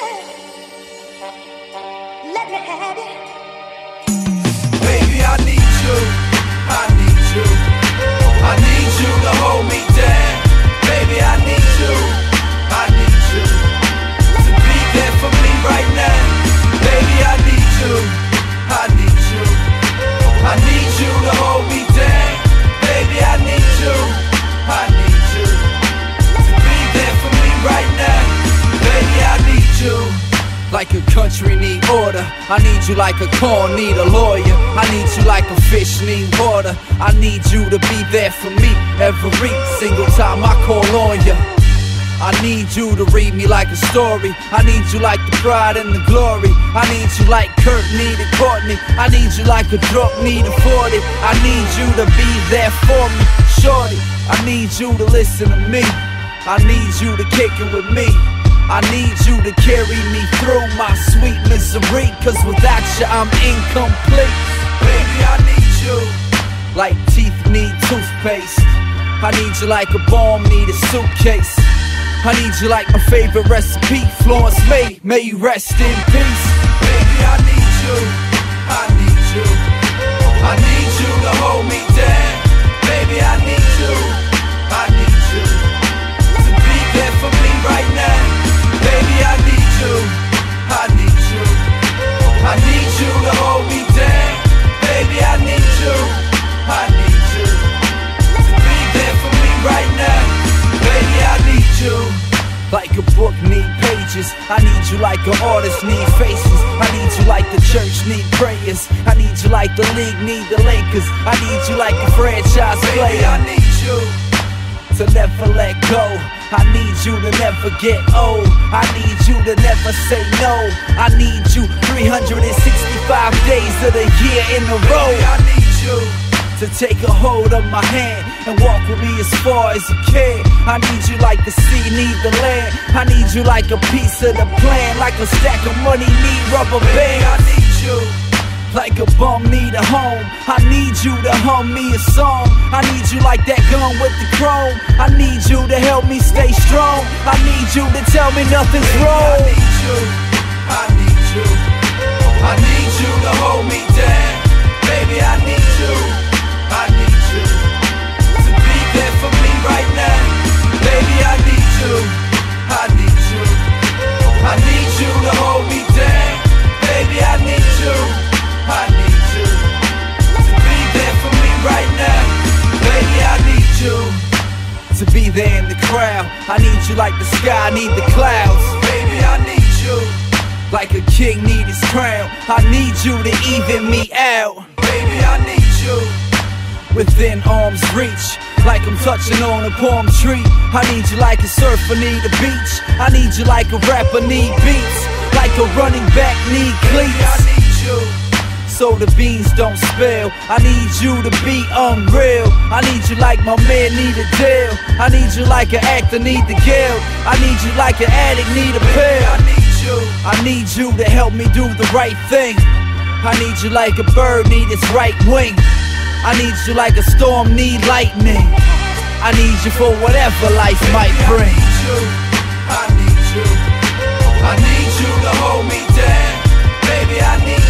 Let me have it. Baby, I need you. I need you. I need you to hold me down. Baby, I need you. I need you to be there for me right now. Baby, I need you. I need you. I need you to hold me down. Baby, I need you. I need you to be there for me right now. Baby, I need you. Like a country need order, I need you like a corn need a lawyer. I need you like a fish need water. I need you to be there for me every single time I call on you. I need you to read me like a story. I need you like the pride and the glory. I need you like Kurt needed Courtney. I need you like a drunk needed 40. I need you to be there for me, shorty. I need you to listen to me. I need you to kick it with me. I need you to carry me through my sweet misery, cause without you I'm incomplete. Baby, I need you like teeth need toothpaste. I need you like a bomb need a suitcase. I need you like my favorite recipe, Florence may you rest in peace. Baby, I need you. I need you. I need you to hold me down. Baby, I need you. I need you to be there for me right now. Baby, I need you. I need you. I need you to hold me down. Baby, I need you. I need you to be there for me right now. Baby, I need you. Like a book need pages, I need you like an artist need faces. I need you like the church need prayers. I need you like the league need the Lakers. I need you like a franchise player. Baby, I need you to never let go. I need you to never get old. I need you to never say no. I need you 365 days of the year in a row. Baby, I need you to take a hold of my hand and walk with me as far as you can. I need you like the sea need the land. I need you like a piece of the plan. Like a stack of money need rubber bands. Baby, I need you like a bum need a home. I need you to hum me a song. I need you like that gun with the chrome. I need you to help me stay strong. I need you to tell me nothing's wrong. I need you. I need you. I need you to hold me down. Baby, I need you. I need you to be there for me right now. Baby, I need you. I need you. I need you to hold me down. Baby, I need you. I need you to be there for me right now. Baby, I need you to be there in the crowd. I need you like the sky need the clouds. Baby, I need you like a king need his crown. I need you to even me out. Baby, I need you within arm's reach, like I'm touching on a palm tree. I need you like a surfer need a beach. I need you like a rapper need beats, like a running back need cleats. Baby, I need you so the beans don't spill. I need you to be unreal. I need you like my man need a deal. I need you like an actor need the guild. I need you like an addict need a pill. I need you. I need you to help me do the right thing. I need you like a bird need its right wing. I need you like a storm need lightning. I need you for whatever life might bring. I need you. I need you to hold me down. Baby, I need you.